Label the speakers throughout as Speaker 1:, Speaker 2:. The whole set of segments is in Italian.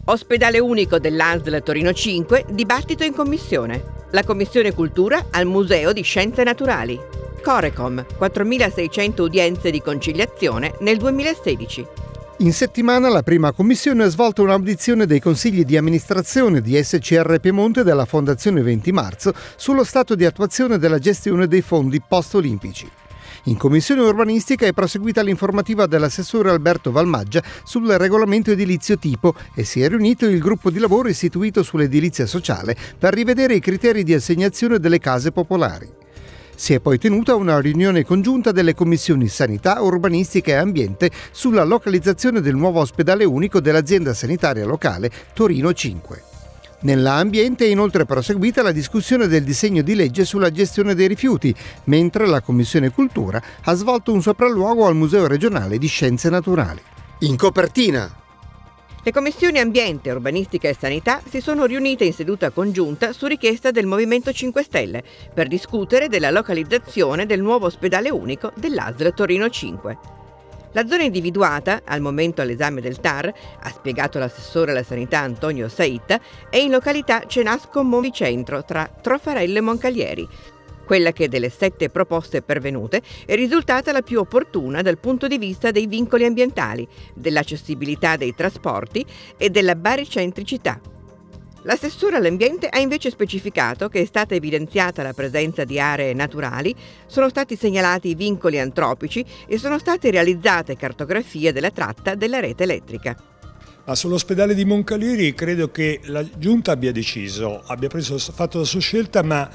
Speaker 1: Ospedale unico dell'ASL Torino 5, dibattito in commissione. La Commissione Cultura al Museo di Scienze Naturali. Corecom, 4.600 udienze di conciliazione nel 2016.
Speaker 2: In settimana la prima commissione ha svolto un'audizione dei consigli di amministrazione di SCR Piemonte della Fondazione 20 Marzo sullo stato di attuazione della gestione dei fondi post-olimpici. In commissione urbanistica è proseguita l'informativa dell'assessore Alberto Valmaggia sul regolamento edilizio tipo e si è riunito il gruppo di lavoro istituito sull'edilizia sociale per rivedere i criteri di assegnazione delle case popolari. Si è poi tenuta una riunione congiunta delle commissioni Sanità, Urbanistica e Ambiente sulla localizzazione del nuovo ospedale unico dell'azienda sanitaria locale Torino 5. Nella Ambiente è inoltre proseguita la discussione del disegno di legge sulla gestione dei rifiuti, mentre la Commissione Cultura ha svolto un sopralluogo al Museo regionale di Scienze Naturali. In copertina!
Speaker 1: Le commissioni Ambiente, Urbanistica e Sanità si sono riunite in seduta congiunta su richiesta del Movimento 5 Stelle per discutere della localizzazione del nuovo ospedale unico dell'ASL Torino 5. La zona individuata, al momento all'esame del TAR, ha spiegato l'assessore alla sanità Antonio Saitta, è in località Cenasco Movicentro tra Trofarello e Moncalieri. Quella che delle 7 proposte pervenute è risultata la più opportuna dal punto di vista dei vincoli ambientali, dell'accessibilità dei trasporti e della baricentricità. L'assessore all'ambiente ha invece specificato che è stata evidenziata la presenza di aree naturali, sono stati segnalati i vincoli antropici e sono state realizzate cartografie della tratta della rete elettrica.
Speaker 3: Sull'ospedale di Moncalieri credo che la Giunta abbia deciso, fatto la sua scelta, ma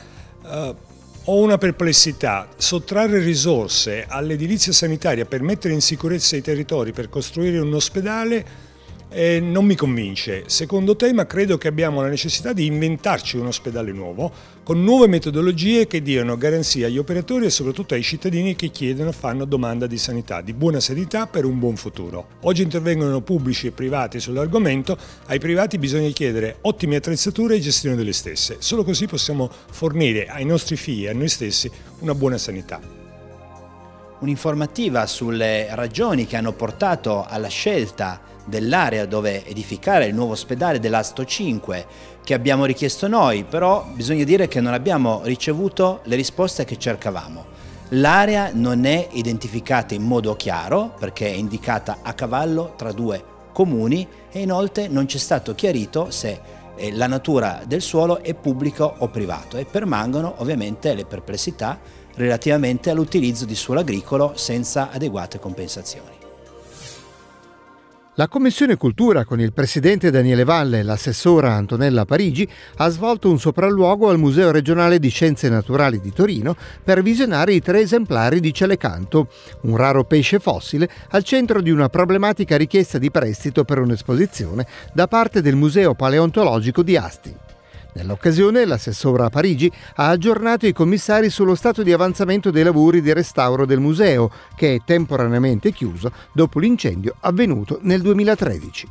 Speaker 3: ho una perplessità. Sottrarre risorse all'edilizia sanitaria per mettere in sicurezza i territori, per costruire un ospedale, non mi convince. Secondo tema, credo che abbiamo la necessità di inventarci un ospedale nuovo con nuove metodologie che diano garanzia agli operatori e soprattutto ai cittadini che chiedono, fanno domanda di sanità, di buona sanità per un buon futuro. Oggi intervengono pubblici e privati sull'argomento, ai privati bisogna chiedere ottime attrezzature e gestione delle stesse. Solo così possiamo fornire ai nostri figli e a noi stessi una buona sanità.
Speaker 4: Un'informativa sulle ragioni che hanno portato alla scelta dell'area dove edificare il nuovo ospedale dell'Asto 5 che abbiamo richiesto noi, però bisogna dire che non abbiamo ricevuto le risposte che cercavamo. L'area non è identificata in modo chiaro perché è indicata a cavallo tra 2 comuni e inoltre non c'è stato chiarito se la natura del suolo è pubblico o privato e permangono ovviamente le perplessità relativamente all'utilizzo di suolo agricolo senza adeguate compensazioni.
Speaker 2: La Commissione Cultura, con il presidente Daniele Valle e l'assessora Antonella Parigi, ha svolto un sopralluogo al Museo regionale di Scienze Naturali di Torino per visionare i 3 esemplari di celecanto, un raro pesce fossile al centro di una problematica richiesta di prestito per un'esposizione da parte del Museo Paleontologico di Asti. Nell'occasione l'assessora Parigi ha aggiornato i commissari sullo stato di avanzamento dei lavori di restauro del museo, che è temporaneamente chiuso dopo l'incendio avvenuto nel 2013.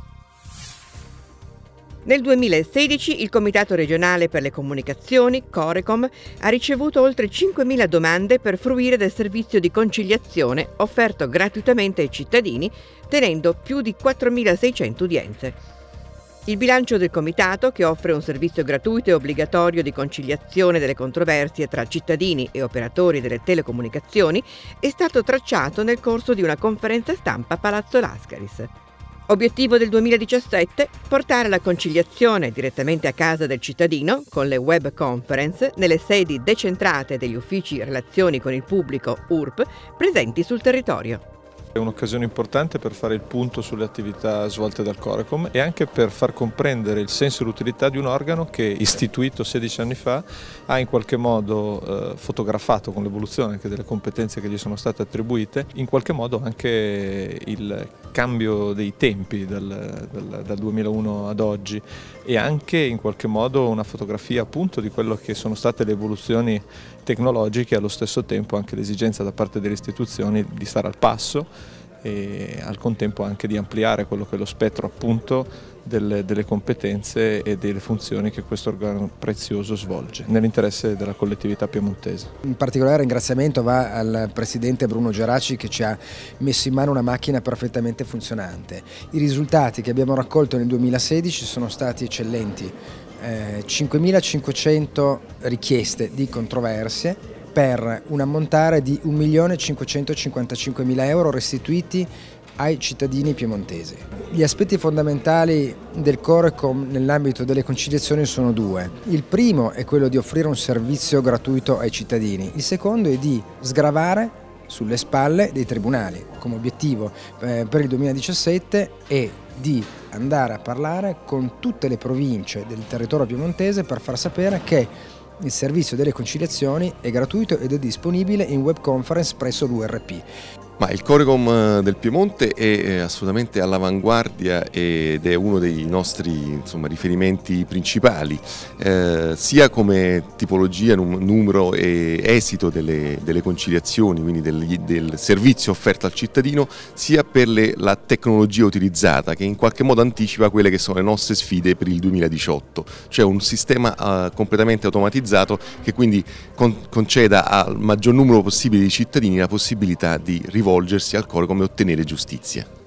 Speaker 1: Nel 2016 il Comitato regionale per le comunicazioni, Corecom, ha ricevuto oltre 5.000 domande per fruire del servizio di conciliazione offerto gratuitamente ai cittadini, tenendo più di 4.600 udienze. Il bilancio del Comitato, che offre un servizio gratuito e obbligatorio di conciliazione delle controversie tra cittadini e operatori delle telecomunicazioni, è stato tracciato nel corso di una conferenza stampa a Palazzo Lascaris. Obiettivo del 2017: portare la conciliazione direttamente a casa del cittadino con le web conference nelle sedi decentrate degli uffici relazioni con il pubblico URP presenti sul territorio.
Speaker 5: È un'occasione importante per fare il punto sulle attività svolte dal Corecom e anche per far comprendere il senso e l'utilità di un organo che, istituito 16 anni fa, ha in qualche modo fotografato con l'evoluzione anche delle competenze che gli sono state attribuite, in qualche modo anche il cambio dei tempi dal 2001 ad oggi e anche in qualche modo una fotografia appunto di quello che sono state le evoluzioni tecnologiche e allo stesso tempo anche l'esigenza da parte delle istituzioni di stare al passo e al contempo anche di ampliare quello che è lo spettro appunto delle competenze e delle funzioni che questo organo prezioso svolge nell'interesse della collettività piemontese.
Speaker 6: Un particolare ringraziamento va al presidente Bruno Geraci che ci ha messo in mano una macchina perfettamente funzionante. I risultati che abbiamo raccolto nel 2016 sono stati eccellenti, 5.500 richieste di controversie per un ammontare di 1.555.000 euro restituiti ai cittadini piemontesi. Gli aspetti fondamentali del Corecom nell'ambito delle conciliazioni sono due. Il primo è quello di offrire un servizio gratuito ai cittadini, il secondo è di sgravare sulle spalle dei tribunali. Come obiettivo per il 2017 è di andare a parlare con tutte le province del territorio piemontese per far sapere che il servizio delle conciliazioni è gratuito ed è disponibile in web conference presso l'URP.
Speaker 7: Ma il Corecom del Piemonte è assolutamente all'avanguardia ed è uno dei nostri riferimenti principali, sia come tipologia, numero e esito delle conciliazioni, quindi del servizio offerto al cittadino, sia per la tecnologia utilizzata che in qualche modo anticipa quelle che sono le nostre sfide per il 2018, cioè un sistema completamente automatizzato che quindi conceda al maggior numero possibile di cittadini la possibilità di rivolgersi al Corecom e ottenere giustizia.